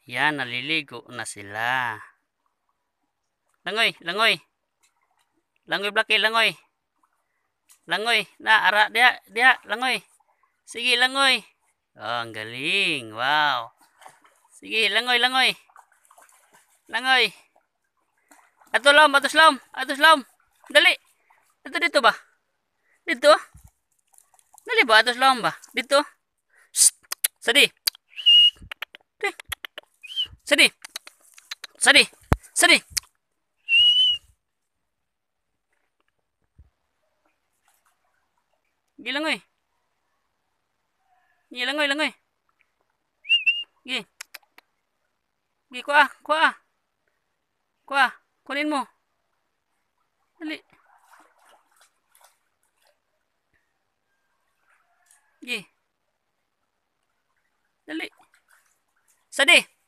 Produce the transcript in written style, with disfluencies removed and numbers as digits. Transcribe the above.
Yan, naliligo na sila. Langoy, langoy. Langoy, Blackie, langoy. Langoy, na, ara, diha, diha, langoy. Sige, langoy. Oh, ang galing. Wow. Sige, langoy, langoy. Langoy. Ato lam, ato slam, ato slam. Dali. Ato dito ba? Dito? Dali ba? Ato slam ba? Dito? Sadi. Sadi. Sadi. Sadi. Gilangoy. Gilangoy, langoy. Gi. Gi, kuha, kuha. Kuha, kunin mo. Dali. Gi. Dali. Sadi.